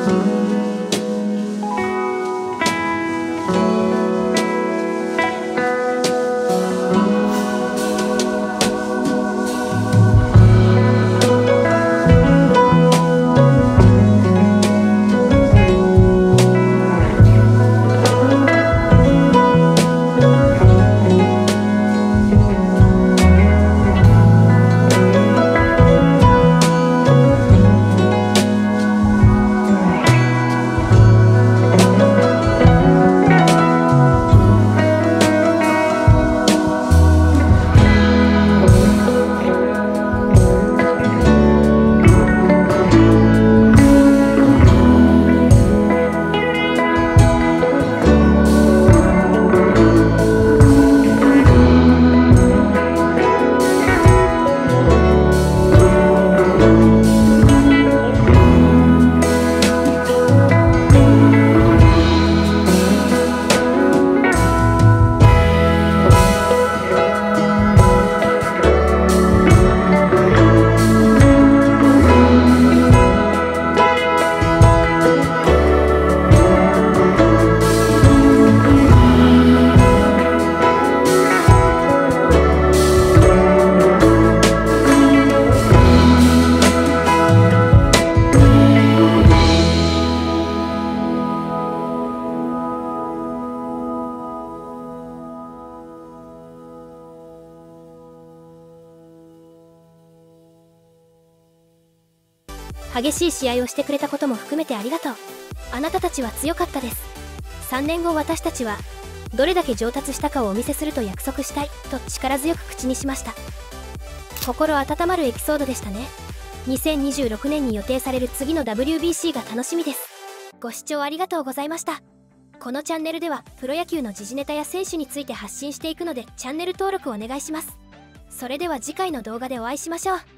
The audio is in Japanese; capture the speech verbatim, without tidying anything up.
激しい試合をしてくれたことも含めてありがとう。あなたたちは強かったです。さんねんご私たちはどれだけ上達したかをお見せすると約束したいと力強く口にしました。心温まるエピソードでしたね。にせんにじゅうろくねんに予定される次の ダブリュービーシー が楽しみです。ご視聴ありがとうございました。このチャンネルではプロ野球の時事ネタや選手について発信していくのでチャンネル登録お願いします。それでは次回の動画でお会いしましょう。